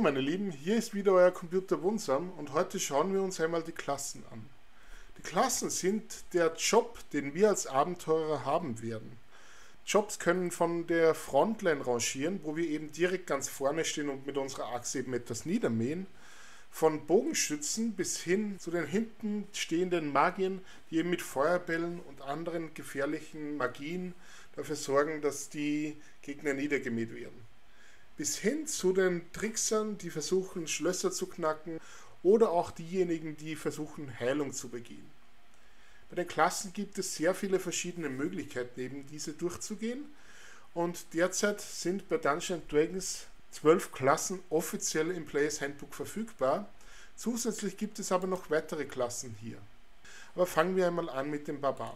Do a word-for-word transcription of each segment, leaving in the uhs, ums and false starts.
meine Lieben, hier ist wieder euer Computer Wunsam und heute schauen wir uns einmal die Klassen an. Die Klassen sind der Job, den wir als Abenteurer haben werden. Jobs können von der Frontline rangieren, wo wir eben direkt ganz vorne stehen und mit unserer Axt eben etwas niedermähen, von Bogenschützen bis hin zu den hinten stehenden Magiern, die eben mit Feuerbällen und anderen gefährlichen Magien dafür sorgen, dass die Gegner niedergemäht werden. Bis hin zu den Tricksern, die versuchen, Schlösser zu knacken, oder auch diejenigen, die versuchen, Heilung zu begehen. Bei den Klassen gibt es sehr viele verschiedene Möglichkeiten, eben diese durchzugehen. Und derzeit sind bei Dungeons and Dragons zwölf Klassen offiziell im Players Handbook verfügbar. Zusätzlich gibt es aber noch weitere Klassen hier. Aber fangen wir einmal an mit dem Barbaren.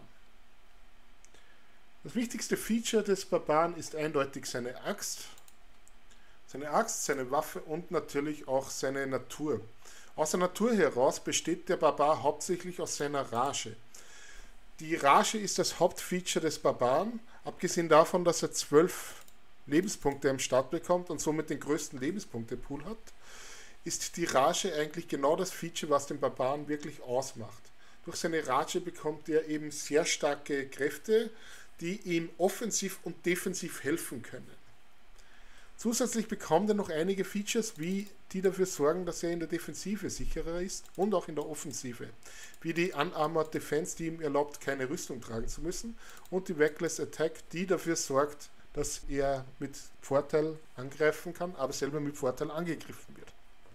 Das wichtigste Feature des Barbaren ist eindeutig seine Axt. Seine Axt, seine Waffe und natürlich auch seine Natur. Aus der Natur heraus besteht der Barbar hauptsächlich aus seiner Rage. Die Rage ist das Hauptfeature des Barbaren, abgesehen davon, dass er zwölf Lebenspunkte im Start bekommt und somit den größten Lebenspunktepool hat, ist die Rage eigentlich genau das Feature, was den Barbaren wirklich ausmacht. Durch seine Rage bekommt er eben sehr starke Kräfte, die ihm offensiv und defensiv helfen können. Zusätzlich bekommt er noch einige Features, wie die dafür sorgen, dass er in der Defensive sicherer ist und auch in der Offensive, wie die Unarmored Defense, die ihm erlaubt, keine Rüstung tragen zu müssen, und die Reckless Attack, die dafür sorgt, dass er mit Vorteil angreifen kann, aber selber mit Vorteil angegriffen wird.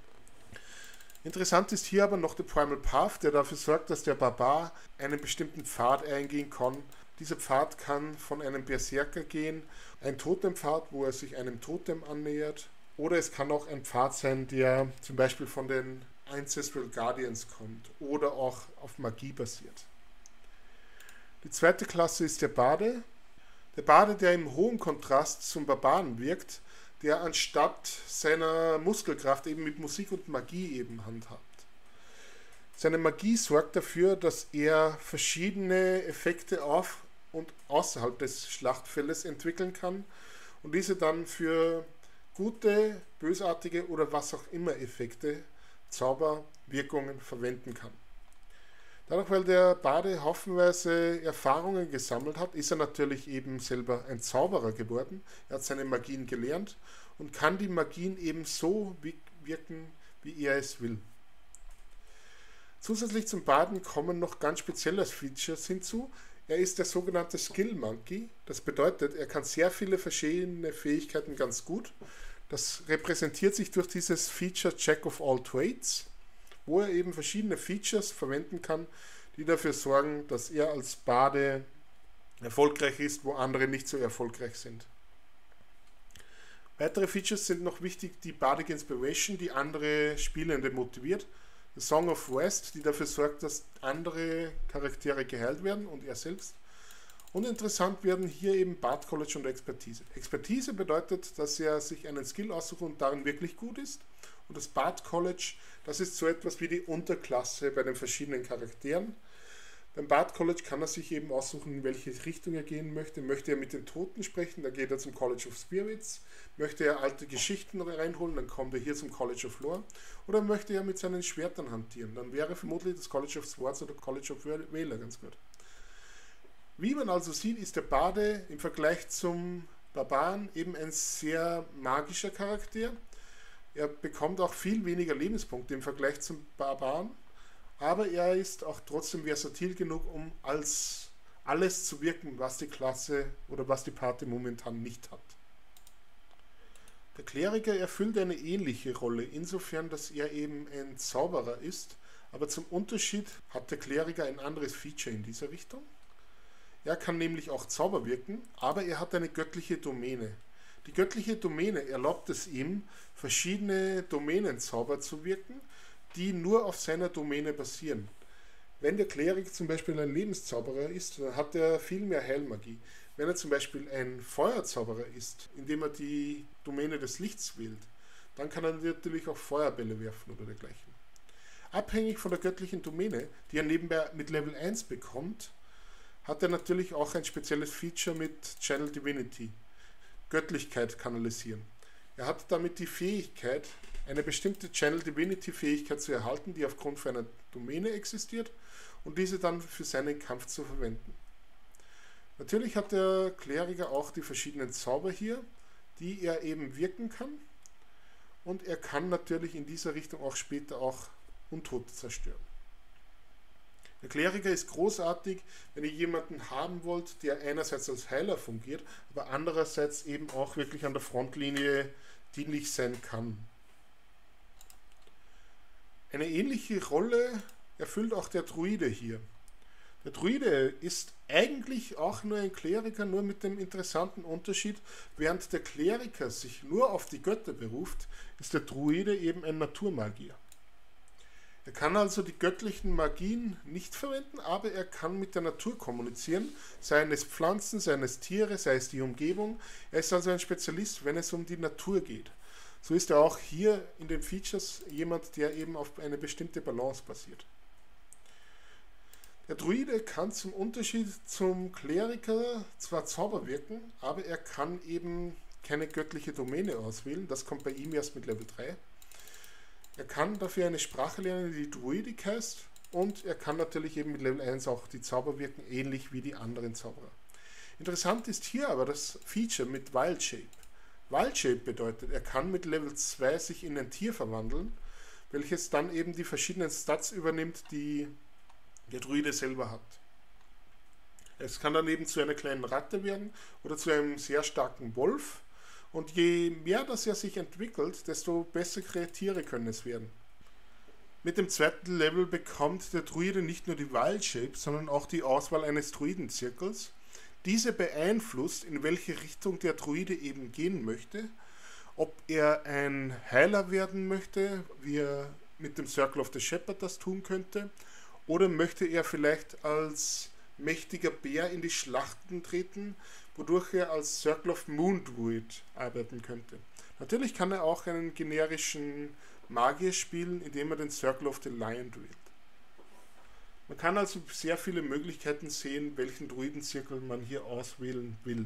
Interessant ist hier aber noch der Primal Path, der dafür sorgt, dass der Barbar einen bestimmten Pfad eingehen kann. Dieser Pfad kann von einem Berserker gehen, ein Totempfad, wo er sich einem Totem annähert, oder es kann auch ein Pfad sein, der zum Beispiel von den Ancestral Guardians kommt oder auch auf Magie basiert. Die zweite Klasse ist der Bade. Der Bade, der im hohen Kontrast zum Barbaren wirkt, der anstatt seiner Muskelkraft eben mit Musik und Magie eben handhabt. Seine Magie sorgt dafür, dass er verschiedene Effekte auf und außerhalb des Schlachtfeldes entwickeln kann und diese dann für gute, bösartige oder was auch immer Effekte, Zauber, Wirkungen verwenden kann. Dadurch, weil der Bade haufenweise Erfahrungen gesammelt hat, ist er natürlich eben selber ein Zauberer geworden. Er hat seine Magien gelernt und kann die Magien eben so wirken, wie er es will. Zusätzlich zum Baden kommen noch ganz spezielle Features hinzu. Er ist der sogenannte Skill Monkey. Das bedeutet, er kann sehr viele verschiedene Fähigkeiten ganz gut. Das repräsentiert sich durch dieses Feature Jack of all Trades, wo er eben verschiedene Features verwenden kann, die dafür sorgen, dass er als Bade erfolgreich ist, wo andere nicht so erfolgreich sind. Weitere Features sind noch wichtig: die Bardic Inspiration, die andere Spielende motiviert, The Song of West, die dafür sorgt, dass andere Charaktere geheilt werden und er selbst. Und interessant werden hier eben Bard College und Expertise. Expertise bedeutet, dass er sich einen Skill aussucht und darin wirklich gut ist. Und das Bard College, das ist so etwas wie die Unterklasse bei den verschiedenen Charakteren. Beim Bard College kann er sich eben aussuchen, in welche Richtung er gehen möchte. Möchte er mit den Toten sprechen, dann geht er zum College of Spirits. Möchte er alte Geschichten reinholen, dann kommt er hier zum College of Lore. Oder möchte er mit seinen Schwertern hantieren, dann wäre vermutlich das College of Swords oder College of Valor ganz gut. Wie man also sieht, ist der Bade im Vergleich zum Barbaren eben ein sehr magischer Charakter. Er bekommt auch viel weniger Lebenspunkte im Vergleich zum Barbaren, aber er ist auch trotzdem versatil genug, um als alles zu wirken, was die Klasse oder was die Party momentan nicht hat. Der Kleriker erfüllt eine ähnliche Rolle, insofern, dass er eben ein Zauberer ist, aber zum Unterschied hat der Kleriker ein anderes Feature in dieser Richtung. Er kann nämlich auch Zauber wirken, aber er hat eine göttliche Domäne. Die göttliche Domäne erlaubt es ihm, verschiedene Domänenzauber zu wirken, die nur auf seiner Domäne basieren. Wenn der Kleriker zum Beispiel ein Lebenszauberer ist, dann hat er viel mehr Heilmagie. Wenn er zum Beispiel ein Feuerzauberer ist, indem er die Domäne des Lichts wählt, dann kann er natürlich auch Feuerbälle werfen oder dergleichen. Abhängig von der göttlichen Domäne, die er nebenbei mit Level eins bekommt, hat er natürlich auch ein spezielles Feature mit Channel Divinity, Göttlichkeit kanalisieren. Er hat damit die Fähigkeit, eine bestimmte Channel Divinity Fähigkeit zu erhalten, die aufgrund von einer Domäne existiert und diese dann für seinen Kampf zu verwenden. Natürlich hat der Kleriker auch die verschiedenen Zauber hier, die er eben wirken kann, und er kann natürlich in dieser Richtung auch später auch Untote zerstören. Der Kleriker ist großartig, wenn ihr jemanden haben wollt, der einerseits als Heiler fungiert, aber andererseits eben auch wirklich an der Frontlinie dienlich sein kann. Eine ähnliche Rolle erfüllt auch der Druide hier. Der Druide ist eigentlich auch nur ein Kleriker, nur mit dem interessanten Unterschied, während der Kleriker sich nur auf die Götter beruft, ist der Druide eben ein Naturmagier. Er kann also die göttlichen Magien nicht verwenden, aber er kann mit der Natur kommunizieren, seien es Pflanzen, seien es Tiere, sei es die Umgebung. Er ist also ein Spezialist, wenn es um die Natur geht. So ist er auch hier in den Features jemand, der eben auf eine bestimmte Balance basiert. Der Druide kann zum Unterschied zum Kleriker zwar Zauber wirken, aber er kann eben keine göttliche Domäne auswählen. Das kommt bei ihm erst mit Level drei. Er kann dafür eine Sprache lernen, die Druidic heißt, und er kann natürlich eben mit Level eins auch die Zauber wirken, ähnlich wie die anderen Zauberer. Interessant ist hier aber das Feature mit Wild Shape. Wild Shape bedeutet, er kann mit Level zwei sich in ein Tier verwandeln, welches dann eben die verschiedenen Stats übernimmt, die der Druide selber hat. Es kann dann eben zu einer kleinen Ratte werden oder zu einem sehr starken Wolf. Und je mehr das er sich entwickelt, desto bessere Tiere können es werden. Mit dem zweiten Level bekommt der Druide nicht nur die Wild Shape, sondern auch die Auswahl eines Druidenzirkels. Diese beeinflusst, in welche Richtung der Druide eben gehen möchte. Ob er ein Heiler werden möchte, wie er mit dem Circle of the Shepherd das tun könnte, oder möchte er vielleicht als mächtiger Bär in die Schlachten treten, wodurch er als Circle of Moon Druid arbeiten könnte. Natürlich kann er auch einen generischen Magier spielen, indem er den Circle of the Lion Druid. Man kann also sehr viele Möglichkeiten sehen, welchen Druidenzirkel man hier auswählen will.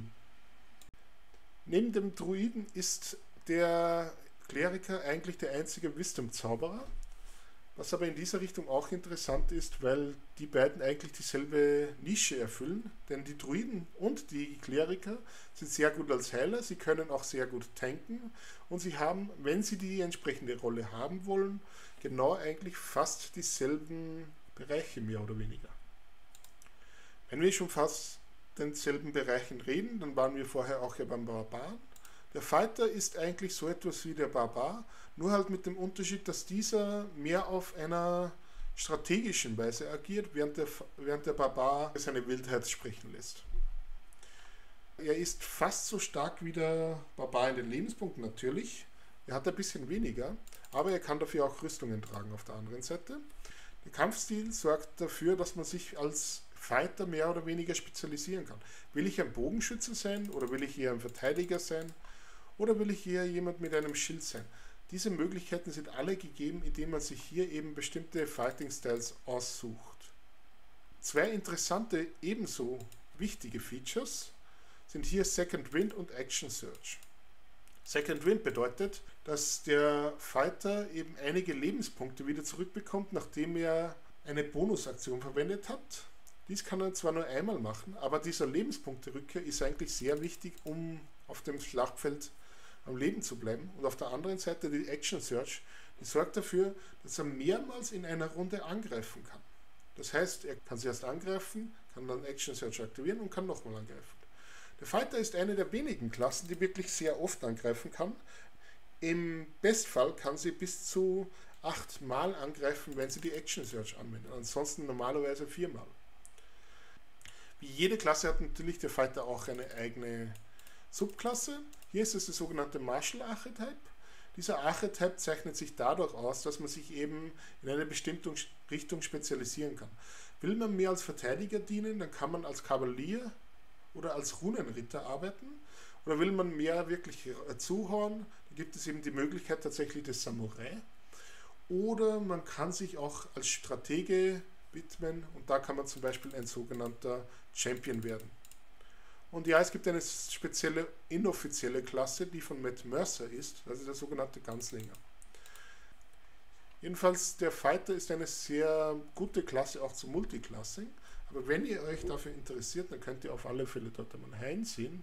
Neben dem Druiden ist der Kleriker eigentlich der einzige Wisdom-Zauberer. Was aber in dieser Richtung auch interessant ist, weil die beiden eigentlich dieselbe Nische erfüllen, denn die Druiden und die Kleriker sind sehr gut als Heiler, sie können auch sehr gut tanken und sie haben, wenn sie die entsprechende Rolle haben wollen, genau eigentlich fast dieselben Bereiche mehr oder weniger. Wenn wir schon fast denselben Bereichen reden, dann waren wir vorher auch ja beim Barbaren. Der Fighter ist eigentlich so etwas wie der Barbar, nur halt mit dem Unterschied, dass dieser mehr auf einer strategischen Weise agiert, während der, während der Barbar seine Wildheit sprechen lässt. Er ist fast so stark wie der Barbar in den Lebenspunkten natürlich. Er hat ein bisschen weniger, aber er kann dafür auch Rüstungen tragen auf der anderen Seite. Der Kampfstil sorgt dafür, dass man sich als Fighter mehr oder weniger spezialisieren kann. Will ich ein Bogenschütze sein oder will ich eher ein Verteidiger sein oder will ich eher jemand mit einem Schild sein? Diese Möglichkeiten sind alle gegeben, indem man sich hier eben bestimmte Fighting Styles aussucht. Zwei interessante, ebenso wichtige Features sind hier Second Wind und Action Surge. Second Wind bedeutet, dass der Fighter eben einige Lebenspunkte wieder zurückbekommt, nachdem er eine Bonusaktion verwendet hat. Dies kann er zwar nur einmal machen, aber dieser Lebenspunkte-Rückkehr ist eigentlich sehr wichtig, um auf dem Schlachtfeld am Leben zu bleiben. Und auf der anderen Seite die Action Surge, die sorgt dafür, dass er mehrmals in einer Runde angreifen kann. Das heißt, er kann sie erst angreifen, kann dann Action Surge aktivieren und kann nochmal angreifen. Der Fighter ist eine der wenigen Klassen, die wirklich sehr oft angreifen kann. Im Bestfall kann sie bis zu acht Mal angreifen, wenn sie die Action Surge anwendet. Ansonsten normalerweise viermal. Wie jede Klasse hat natürlich der Fighter auch eine eigene Subklasse. Hier ist es der sogenannte Martial Archetype. Dieser Archetype zeichnet sich dadurch aus, dass man sich eben in eine bestimmte Richtung spezialisieren kann. Will man mehr als Verteidiger dienen, dann kann man als Kavalier oder als Runenritter arbeiten. Oder will man mehr wirklich zuhauen, dann gibt es eben die Möglichkeit tatsächlich des Samurai. Oder man kann sich auch als Stratege widmen und da kann man zum Beispiel ein sogenannter Champion werden. Und ja, es gibt eine spezielle inoffizielle Klasse, die von Matt Mercer ist, also der sogenannte Ganzlinger. Jedenfalls, der Fighter ist eine sehr gute Klasse, auch zum Multiclassing. Aber wenn ihr euch dafür interessiert, dann könnt ihr auf alle Fälle dort einmal reinsehen.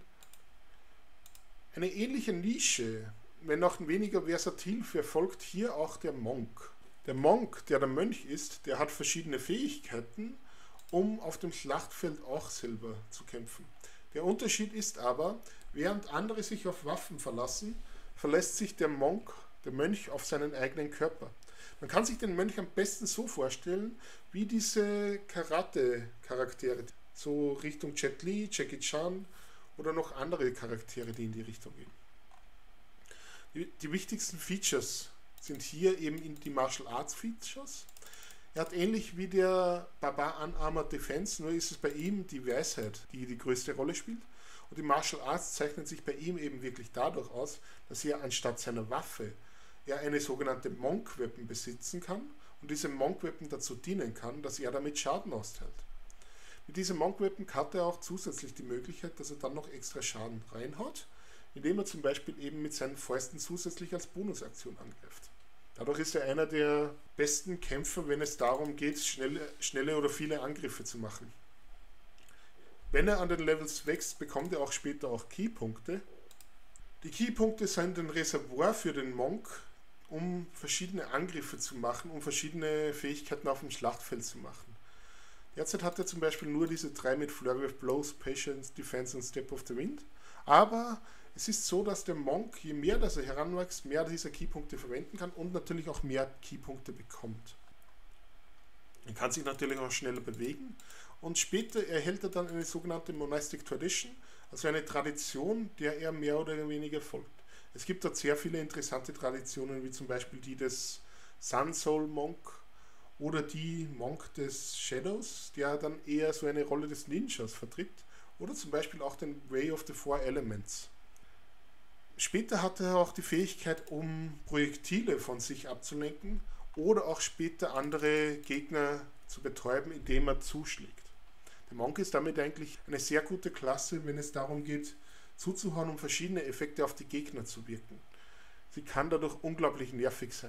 Eine ähnliche Nische, wenn auch weniger versatil, verfolgt hier auch der Monk. Der Monk, der der Mönch ist, der hat verschiedene Fähigkeiten, um auf dem Schlachtfeld auch selber zu kämpfen. Der Unterschied ist aber, während andere sich auf Waffen verlassen, verlässt sich der Monk, der Mönch, auf seinen eigenen Körper. Man kann sich den Mönch am besten so vorstellen, wie diese Karate-Charaktere, so Richtung Jet Li, Jackie Chan oder noch andere Charaktere, die in die Richtung gehen. Die, die wichtigsten Features sind hier eben die Martial Arts Features. Er hat ähnlich wie der Barbar Unarmored Defense, nur ist es bei ihm die Weisheit, die die größte Rolle spielt. Und die Martial Arts zeichnen sich bei ihm eben wirklich dadurch aus, dass er anstatt seiner Waffe er eine sogenannte Monk Weapon besitzen kann und diese Monk Weapon dazu dienen kann, dass er damit Schaden austeilt. Mit diesem Monk Weapon hat er auch zusätzlich die Möglichkeit, dass er dann noch extra Schaden reinhaut, indem er zum Beispiel eben mit seinen Fäusten zusätzlich als Bonusaktion angreift. Dadurch ist er einer der besten Kämpfer, wenn es darum geht, schnelle, schnelle oder viele Angriffe zu machen. Wenn er an den Levels wächst, bekommt er auch später auch Keypunkte. Die Keypunkte sind ein Reservoir für den Monk, um verschiedene Angriffe zu machen, um verschiedene Fähigkeiten auf dem Schlachtfeld zu machen. Derzeit hat er zum Beispiel nur diese drei mit Flurry of Blows, Patience, Defense und Step of the Wind. Aber es ist so, dass der Monk, je mehr dass er heranwächst, mehr dieser Keypunkte verwenden kann und natürlich auch mehr Keypunkte bekommt. Er kann sich natürlich auch schneller bewegen und später erhält er dann eine sogenannte Monastic Tradition, also eine Tradition, der er mehr oder weniger folgt. Es gibt dort sehr viele interessante Traditionen, wie zum Beispiel die des Sun Soul Monk oder die Monk des Shadows, der dann eher so eine Rolle des Ninjas vertritt, oder zum Beispiel auch den Way of the Four Elements. Später hat er auch die Fähigkeit, um Projektile von sich abzulenken oder auch später andere Gegner zu betäuben, indem er zuschlägt. Der Monk ist damit eigentlich eine sehr gute Klasse, wenn es darum geht, zuzuhauen, um verschiedene Effekte auf die Gegner zu wirken. Sie kann dadurch unglaublich nervig sein.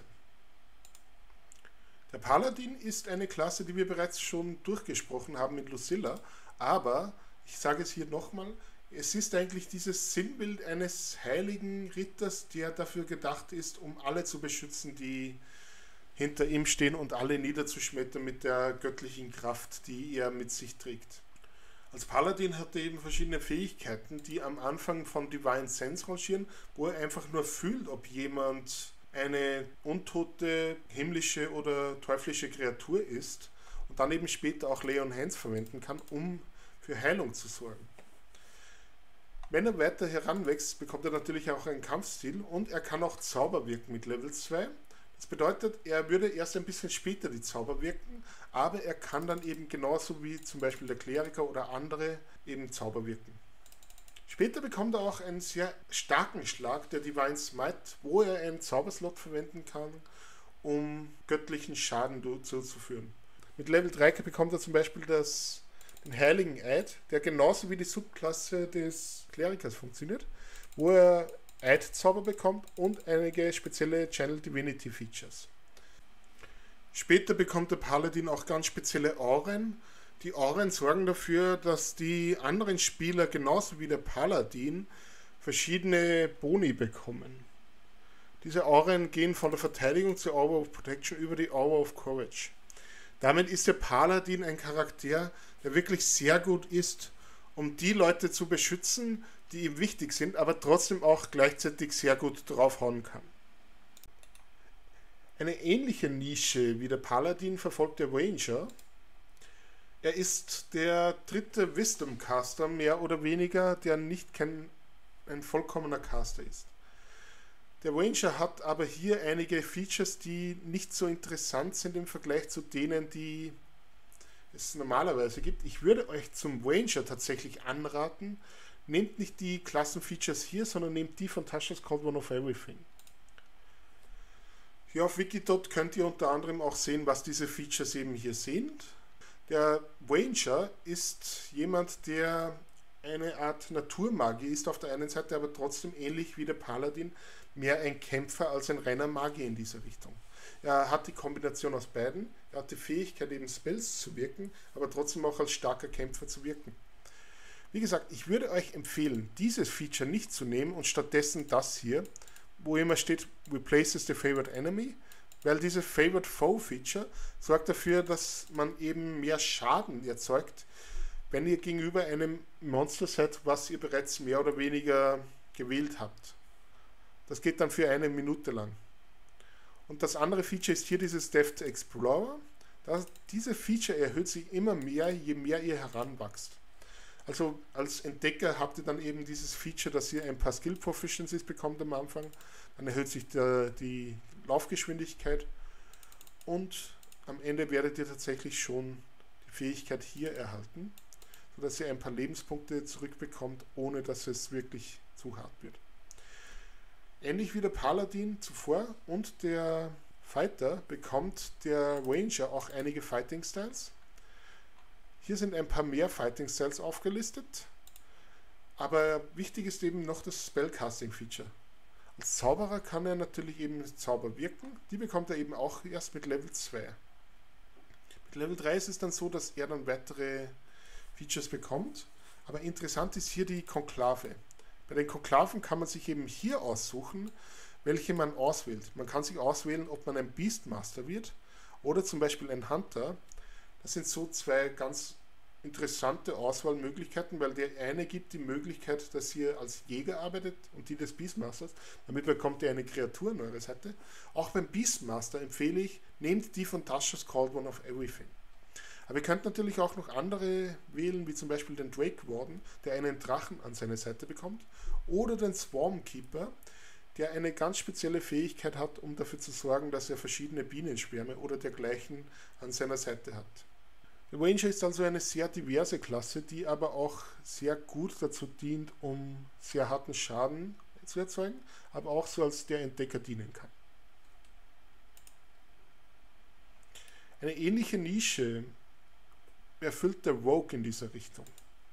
Der Paladin ist eine Klasse, die wir bereits schon durchgesprochen haben mit Lucilla, aber, ich sage es hier nochmal, es ist eigentlich dieses Sinnbild eines heiligen Ritters, der dafür gedacht ist, um alle zu beschützen, die hinter ihm stehen und alle niederzuschmettern mit der göttlichen Kraft, die er mit sich trägt. Als Paladin hat er eben verschiedene Fähigkeiten, die am Anfang von Divine Sense rangieren, wo er einfach nur fühlt, ob jemand eine untote, himmlische oder teuflische Kreatur ist und dann eben später auch Lay on Hands verwenden kann, um für Heilung zu sorgen. Wenn er weiter heranwächst, bekommt er natürlich auch einen Kampfstil und er kann auch Zauber wirken mit Level zwei. Das bedeutet, er würde erst ein bisschen später die Zauber wirken, aber er kann dann eben genauso wie zum Beispiel der Kleriker oder andere eben Zauber wirken. Später bekommt er auch einen sehr starken Schlag, der Divine Smite, wo er einen Zauberslot verwenden kann, um göttlichen Schaden zuzuführen. Mit Level drei bekommt er zum Beispiel das, den Heiligen Eid, der genauso wie die Subklasse des Klerikers funktioniert, wo er Eid-Zauber bekommt und einige spezielle Channel Divinity Features. Später bekommt der Paladin auch ganz spezielle Auren. Die Auren sorgen dafür, dass die anderen Spieler genauso wie der Paladin verschiedene Boni bekommen. Diese Auren gehen von der Verteidigung zur Aura of Protection über die Aura of Courage. Damit ist der Paladin ein Charakter, der wirklich sehr gut ist, um die Leute zu beschützen, die ihm wichtig sind, aber trotzdem auch gleichzeitig sehr gut draufhauen kann. Eine ähnliche Nische wie der Paladin verfolgt der Ranger. Er ist der dritte Wisdom Caster, mehr oder weniger, der nicht kein, ein vollkommener Caster ist. Der Ranger hat aber hier einige Features, die nicht so interessant sind im Vergleich zu denen, die es normalerweise gibt. Ich würde euch zum Ranger tatsächlich anraten, nehmt nicht die Klassenfeatures hier, sondern nehmt die von Tasha's Code One of Everything. Hier auf Wikidot könnt ihr unter anderem auch sehen, was diese Features eben hier sind. Der Ranger ist jemand, der eine Art Naturmagie ist auf der einen Seite, aber trotzdem ähnlich wie der Paladin mehr ein Kämpfer als ein reiner Magier in dieser Richtung. Er hat die Kombination aus beiden. Er hat die Fähigkeit, eben Spells zu wirken, aber trotzdem auch als starker Kämpfer zu wirken. Wie gesagt, ich würde euch empfehlen, dieses Feature nicht zu nehmen und stattdessen das hier, wo immer steht, replaces the favorite enemy, weil dieses Favorite Foe Feature sorgt dafür, dass man eben mehr Schaden erzeugt, wenn ihr gegenüber einem Monster seid, was ihr bereits mehr oder weniger gewählt habt. Das geht dann für eine Minute lang. Und das andere Feature ist hier dieses Depth Explorer. Das, diese Feature erhöht sich immer mehr, je mehr ihr heranwachst. Also als Entdecker habt ihr dann eben dieses Feature, dass ihr ein paar Skill Proficiencies bekommt am Anfang. Dann erhöht sich der, die Laufgeschwindigkeit und am Ende werdet ihr tatsächlich schon die Fähigkeit hier erhalten, sodass ihr ein paar Lebenspunkte zurückbekommt, ohne dass es wirklich zu hart wird. Ähnlich wie der Paladin zuvor und der Fighter bekommt der Ranger auch einige Fighting Styles. Hier sind ein paar mehr Fighting Styles aufgelistet, aber wichtig ist eben noch das Spellcasting Feature. Als Zauberer kann er natürlich eben Zauber wirken, die bekommt er eben auch erst mit Level zwei. Mit Level drei ist es dann so, dass er dann weitere Features bekommt, aber interessant ist hier die Konklave. Bei den Konklaven kann man sich eben hier aussuchen, welche man auswählt. Man kann sich auswählen, ob man ein Beastmaster wird oder zum Beispiel ein Hunter. Das sind so zwei ganz interessante Auswahlmöglichkeiten, weil der eine gibt die Möglichkeit, dass ihr als Jäger arbeitet und die des Beastmasters. Damit bekommt ihr eine Kreatur an eurer Seite. Auch beim Beastmaster empfehle ich, nehmt die von Tasha's Cauldron of Everything. Aber ihr könnt natürlich auch noch andere wählen, wie zum Beispiel den Drake Warden, der einen Drachen an seine Seite bekommt, oder den Swarmkeeper, der eine ganz spezielle Fähigkeit hat, um dafür zu sorgen, dass er verschiedene Bienenschwärme oder dergleichen an seiner Seite hat. Der Ranger ist also eine sehr diverse Klasse, die aber auch sehr gut dazu dient, um sehr harten Schaden zu erzeugen, aber auch so als der Entdecker dienen kann. Eine ähnliche Nische erfüllt der Rogue in dieser Richtung.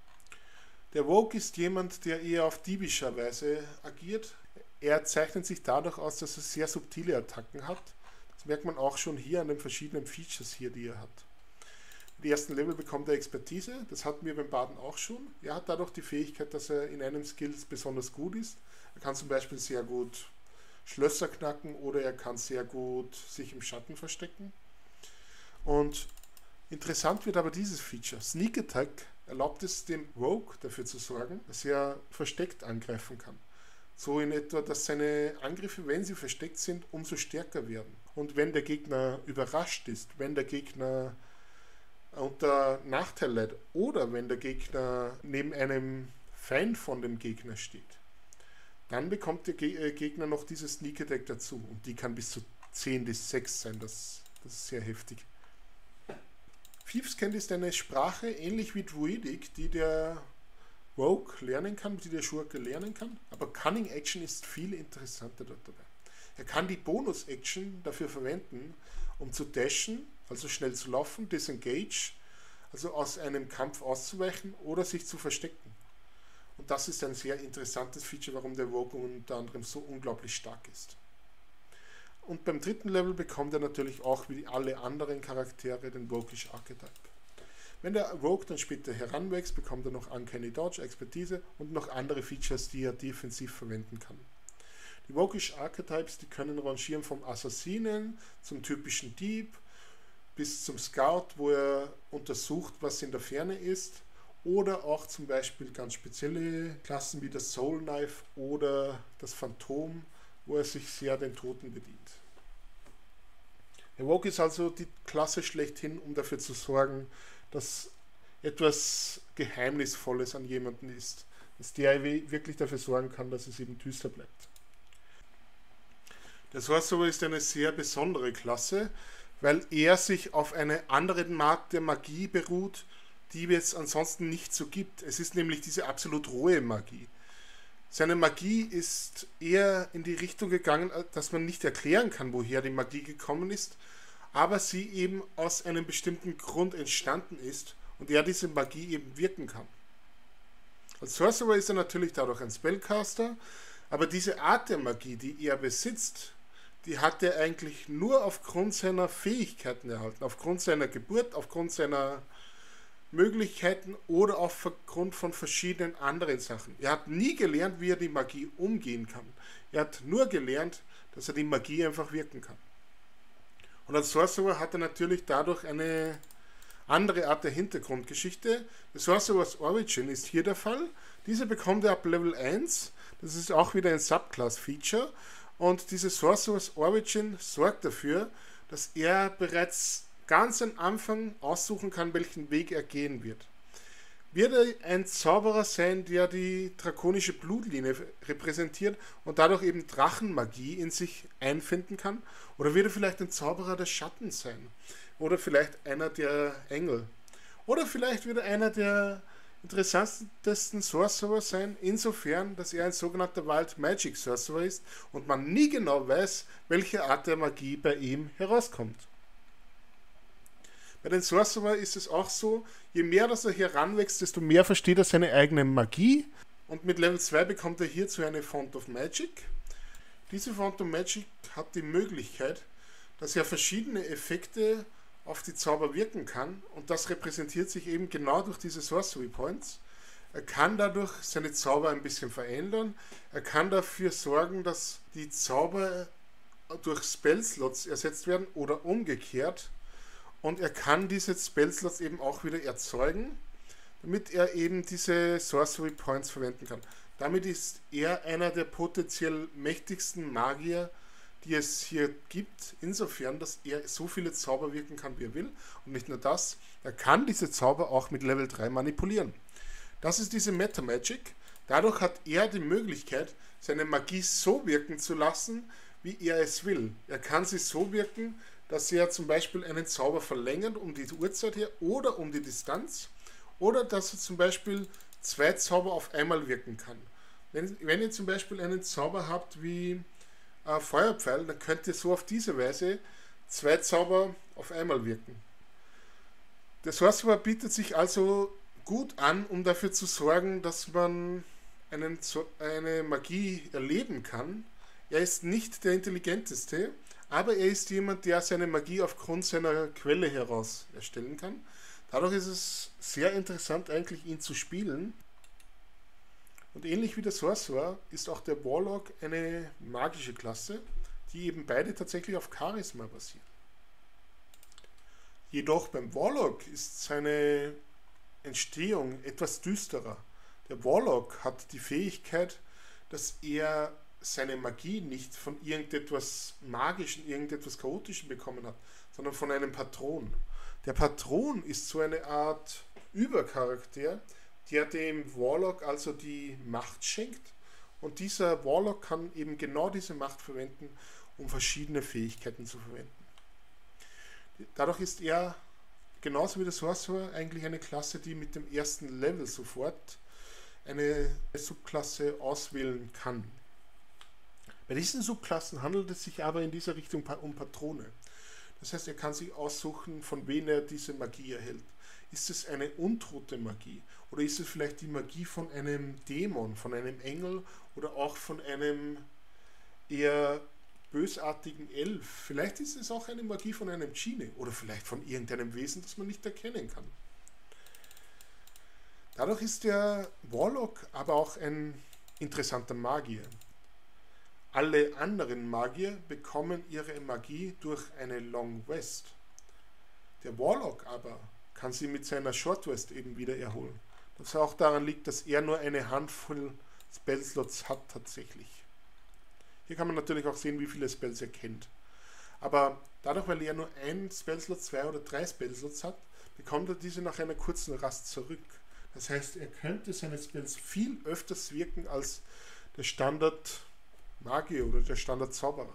Der Rogue ist jemand, der eher auf diebischer Weise agiert. Er zeichnet sich dadurch aus, dass er sehr subtile Attacken hat. Das merkt man auch schon hier an den verschiedenen Features hier, die er hat. Im ersten Level bekommt er Expertise, das hatten wir beim Baden auch schon. Er hat dadurch die Fähigkeit, dass er in einem Skill besonders gut ist. Er kann zum Beispiel sehr gut Schlösser knacken oder er kann sehr gut sich im Schatten verstecken. Und interessant wird aber dieses Feature. Sneak Attack erlaubt es dem Rogue dafür zu sorgen, dass er versteckt angreifen kann. So in etwa, dass seine Angriffe, wenn sie versteckt sind, umso stärker werden. Und wenn der Gegner überrascht ist, wenn der Gegner unter Nachteil leidet oder wenn der Gegner neben einem Feind von dem Gegner steht, dann bekommt der Gegner noch dieses Sneak Attack dazu. Und die kann bis zu zehn bis sechs sein, das, das ist sehr heftig. Thieves' Cant ist eine Sprache, ähnlich wie Druidic, die der Rogue lernen kann, die der Schurke lernen kann, aber Cunning Action ist viel interessanter dort dabei. Er kann die Bonus-Action dafür verwenden, um zu dashen, also schnell zu laufen, disengage, also aus einem Kampf auszuweichen oder sich zu verstecken. Und das ist ein sehr interessantes Feature, warum der Rogue unter anderem so unglaublich stark ist. Und beim dritten Level bekommt er natürlich auch wie alle anderen Charaktere den Roguish Archetype. Wenn der Rogue dann später heranwächst, bekommt er noch Uncanny Dodge, Expertise und noch andere Features, die er defensiv verwenden kann. Die Roguish Archetypes, die können rangieren vom Assassinen zum typischen Dieb bis zum Scout, wo er untersucht, was in der Ferne ist, oder auch zum Beispiel ganz spezielle Klassen wie das Soul Knife oder das Phantom, wo er sich sehr den Toten bedient. Der Rogue ist also die Klasse schlechthin, um dafür zu sorgen, dass etwas Geheimnisvolles an jemanden ist, dass der wirklich dafür sorgen kann, dass es eben düster bleibt. Der Sorcerer ist eine sehr besondere Klasse, weil er sich auf eine andere Art der Magie beruht, die es ansonsten nicht so gibt. Es ist nämlich diese absolut rohe Magie. Seine Magie ist eher in die Richtung gegangen, dass man nicht erklären kann, woher die Magie gekommen ist, aber sie eben aus einem bestimmten Grund entstanden ist und er diese Magie eben wirken kann. Als Sorcerer ist er natürlich dadurch ein Spellcaster, aber diese Art der Magie, die er besitzt, die hat er eigentlich nur aufgrund seiner Fähigkeiten erhalten, aufgrund seiner Geburt, aufgrund seiner Möglichkeiten oder auch aufgrund von verschiedenen anderen Sachen. Er hat nie gelernt, wie er die Magie umgehen kann. Er hat nur gelernt, dass er die Magie einfach wirken kann. Und als Sorcerer hat er natürlich dadurch eine andere Art der Hintergrundgeschichte. Das Sorcerer's Origin ist hier der Fall. Diese bekommt er ab Level eins. Das ist auch wieder ein Subclass-Feature. Und diese Sorcerer's Origin sorgt dafür, dass er bereits ganz am Anfang aussuchen kann, welchen Weg er gehen wird. Wird er ein Zauberer sein, der die drakonische Blutlinie repräsentiert und dadurch eben Drachenmagie in sich einfinden kann? Oder wird er vielleicht ein Zauberer des Schattens sein? Oder vielleicht einer der Engel? Oder vielleicht wird er einer der interessantesten Sorcerer sein, insofern, dass er ein sogenannter Wild Magic Sorcerer ist und man nie genau weiß, welche Art der Magie bei ihm herauskommt. Bei den Sorcerer ist es auch so, je mehr dass er heranwächst, desto mehr versteht er seine eigene Magie. Und mit Level zwei bekommt er hierzu eine Font of Magic. Diese Font of Magic hat die Möglichkeit, dass er verschiedene Effekte auf die Zauber wirken kann. Und das repräsentiert sich eben genau durch diese Sorcery Points. Er kann dadurch seine Zauber ein bisschen verändern. Er kann dafür sorgen, dass die Zauber durch Spellslots ersetzt werden oder umgekehrt. Und er kann diese Spellslots eben auch wieder erzeugen, damit er eben diese Sorcery Points verwenden kann. Damit ist er einer der potenziell mächtigsten Magier, die es hier gibt, insofern, dass er so viele Zauber wirken kann, wie er will. Und nicht nur das, er kann diese Zauber auch mit Level drei manipulieren. Das ist diese Meta Magic. Dadurch hat er die Möglichkeit, seine Magie so wirken zu lassen, wie er es will. Er kann sie so wirken, dass er zum Beispiel einen Zauber verlängert um die Uhrzeit her oder um die Distanz oder dass er zum Beispiel zwei Zauber auf einmal wirken kann. Wenn, wenn ihr zum Beispiel einen Zauber habt wie äh, Feuerpfeil, dann könnt ihr so auf diese Weise zwei Zauber auf einmal wirken. Der Sorcerer bietet sich also gut an, um dafür zu sorgen, dass man einen, eine Magie erleben kann. Er ist nicht der intelligenteste, aber er ist jemand, der seine Magie aufgrund seiner Quelle heraus erstellen kann. Dadurch ist es sehr interessant, eigentlich ihn zu spielen. Und ähnlich wie der Sorcerer ist auch der Warlock eine magische Klasse, die eben beide tatsächlich auf Charisma basieren. Jedoch beim Warlock ist seine Entstehung etwas düsterer. Der Warlock hat die Fähigkeit, dass er seine Magie nicht von irgendetwas Magischen, irgendetwas Chaotischen bekommen hat, sondern von einem Patron. Der Patron ist so eine Art Übercharakter, der dem Warlock also die Macht schenkt und dieser Warlock kann eben genau diese Macht verwenden, um verschiedene Fähigkeiten zu verwenden. Dadurch ist er, genauso wie der Sorcerer, eigentlich eine Klasse, die mit dem ersten Level sofort eine Subklasse auswählen kann. Bei diesen Subklassen handelt es sich aber in dieser Richtung um Patrone. Das heißt, er kann sich aussuchen, von wem er diese Magie erhält. Ist es eine untote Magie? Oder ist es vielleicht die Magie von einem Dämon, von einem Engel oder auch von einem eher bösartigen Elf? Vielleicht ist es auch eine Magie von einem Genie oder vielleicht von irgendeinem Wesen, das man nicht erkennen kann. Dadurch ist der Warlock aber auch ein interessanter Magier. Alle anderen Magier bekommen ihre Magie durch eine Long Rest. Der Warlock aber kann sie mit seiner Short Rest eben wieder erholen. Das auch daran liegt, dass er nur eine Handvoll Spellslots hat tatsächlich. Hier kann man natürlich auch sehen, wie viele Spells er kennt. Aber dadurch, weil er nur ein Spellslot, zwei oder drei Spellslots hat, bekommt er diese nach einer kurzen Rast zurück. Das heißt, er könnte seine Spells viel öfters wirken als der Standard Magier oder der Standard Zauberer.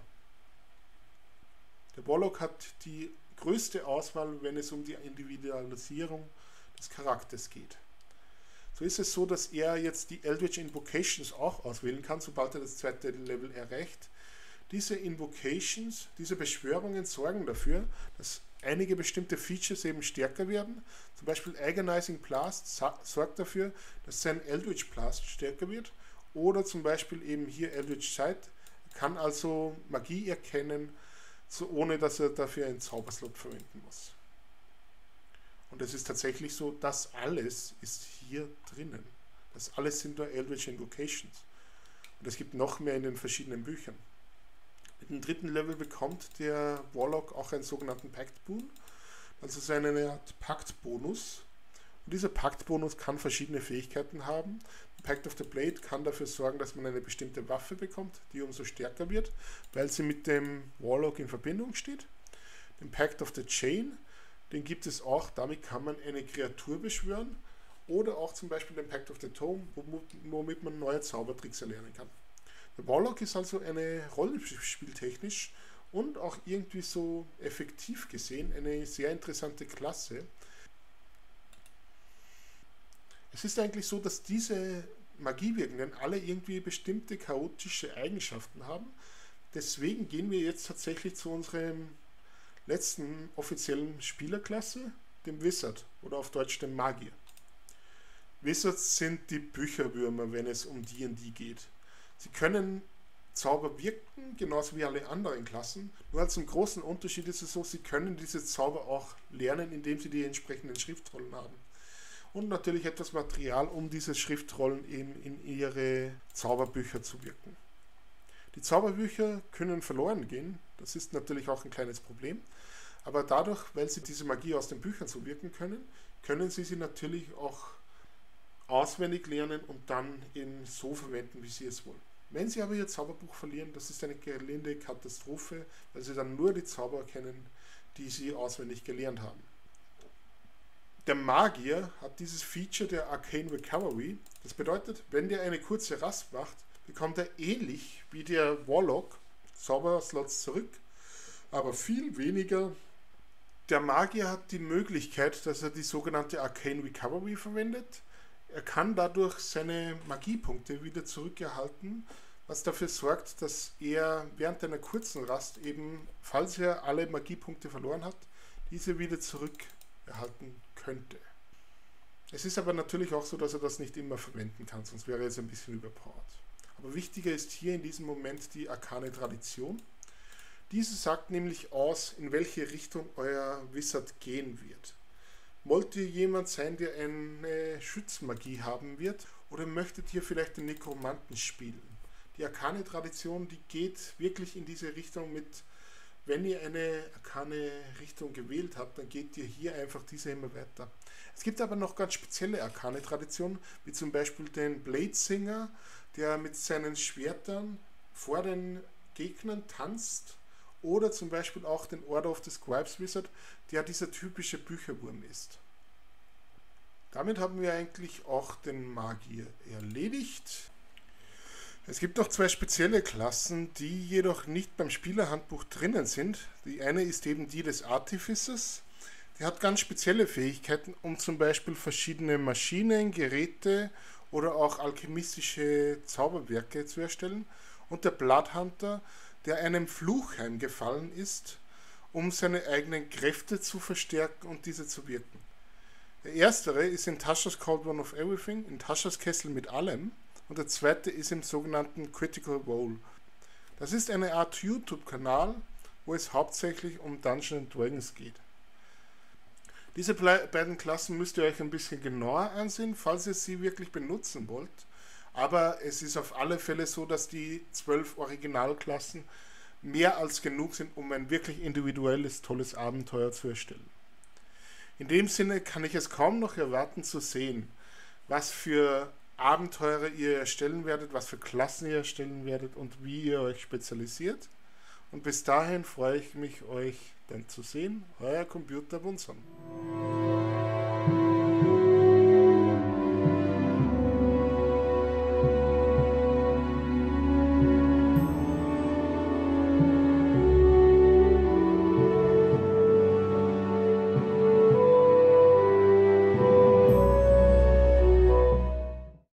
Der Warlock hat die größte Auswahl, wenn es um die Individualisierung des Charakters geht. So ist es so, dass er jetzt die Eldritch Invocations auch auswählen kann, sobald er das zweite Level erreicht. Diese Invocations, diese Beschwörungen sorgen dafür, dass einige bestimmte Features eben stärker werden. Zum Beispiel Agonizing Blast sorgt dafür, dass sein Eldritch Blast stärker wird. Oder zum Beispiel eben hier Eldritch Sight kann also Magie erkennen, so ohne dass er dafür einen Zauberslot verwenden muss. Und es ist tatsächlich so, das alles ist hier drinnen. Das alles sind nur Eldritch Invocations. Und es gibt noch mehr in den verschiedenen Büchern. Mit dem dritten Level bekommt der Warlock auch einen sogenannten Pact Boon. Also so eine Art Paktbonus. Und dieser Paktbonus kann verschiedene Fähigkeiten haben. Pact of the Blade kann dafür sorgen, dass man eine bestimmte Waffe bekommt, die umso stärker wird, weil sie mit dem Warlock in Verbindung steht. Den Pact of the Chain, den gibt es auch, damit kann man eine Kreatur beschwören. Oder auch zum Beispiel den Pact of the Tome, womit man neue Zaubertricks erlernen kann. Der Warlock ist also eine rollenspieltechnisch und auch irgendwie so effektiv gesehen eine sehr interessante Klasse. Es ist eigentlich so, dass diese Magiewirkenden alle irgendwie bestimmte chaotische Eigenschaften haben. Deswegen gehen wir jetzt tatsächlich zu unserem letzten offiziellen Spielerklasse, dem Wizard oder auf Deutsch dem Magier. Wizards sind die Bücherwürmer, wenn es um D und D geht. Sie können Zauber wirken, genauso wie alle anderen Klassen. Nur als einen großen Unterschied ist es so, sie können diese Zauber auch lernen, indem sie die entsprechenden Schriftrollen haben. Und natürlich etwas Material, um diese Schriftrollen eben in ihre Zauberbücher zu wirken. Die Zauberbücher können verloren gehen, das ist natürlich auch ein kleines Problem. Aber dadurch, weil sie diese Magie aus den Büchern so wirken können, können sie sie natürlich auch auswendig lernen und dann eben so verwenden, wie sie es wollen. Wenn sie aber ihr Zauberbuch verlieren, das ist eine gelinde Katastrophe, weil sie dann nur die Zauber kennen, die sie auswendig gelernt haben. Der Magier hat dieses Feature der Arcane Recovery. Das bedeutet, wenn der eine kurze Rast macht, bekommt er ähnlich wie der Warlock Zauberslots zurück, aber viel weniger. Der Magier hat die Möglichkeit, dass er die sogenannte Arcane Recovery verwendet. Er kann dadurch seine Magiepunkte wieder zurückerhalten, was dafür sorgt, dass er während einer kurzen Rast eben, falls er alle Magiepunkte verloren hat, diese wieder zurückerhalten könnte. Es ist aber natürlich auch so, dass er das nicht immer verwenden kann, sonst wäre er jetzt ein bisschen überpowered. Aber wichtiger ist hier in diesem Moment die arkane Tradition. Diese sagt nämlich aus, in welche Richtung euer Wizard gehen wird. Wollt ihr jemand sein, der eine Schutzmagie haben wird, oder möchtet ihr vielleicht den Nekromanten spielen? Die arkane Tradition, die geht wirklich in diese Richtung mit, wenn ihr eine arkane Richtung gewählt habt, dann geht ihr hier einfach diese immer weiter. Es gibt aber noch ganz spezielle arkane Traditionen, wie zum Beispiel den Bladesinger, der mit seinen Schwertern vor den Gegnern tanzt, oder zum Beispiel auch den Order of the Scribes Wizard, der dieser typische Bücherwurm ist. Damit haben wir eigentlich auch den Magier erledigt. Es gibt noch zwei spezielle Klassen, die jedoch nicht beim Spielerhandbuch drinnen sind. Die eine ist eben die des Artificers. Der hat ganz spezielle Fähigkeiten, um zum Beispiel verschiedene Maschinen, Geräte oder auch alchemistische Zauberwerke zu erstellen. Und der Bloodhunter, der einem Fluch heimgefallen ist, um seine eigenen Kräfte zu verstärken und diese zu wirken. Der erstere ist in Tasha's Cauldron of Everything, in Tasha's Kessel mit allem, und der zweite ist im sogenannten Critical Role. Das ist eine Art YouTube-Kanal, wo es hauptsächlich um Dungeons and Dragons geht. Diese beiden Klassen müsst ihr euch ein bisschen genauer ansehen, falls ihr sie wirklich benutzen wollt. Aber es ist auf alle Fälle so, dass die zwölf Originalklassen mehr als genug sind, um ein wirklich individuelles, tolles Abenteuer zu erstellen. In dem Sinne kann ich es kaum noch erwarten zu sehen, was für Abenteuer ihr erstellen werdet, was für Klassen ihr erstellen werdet und wie ihr euch spezialisiert. Und bis dahin freue ich mich, euch dann zu sehen. Euer Computer Bunson.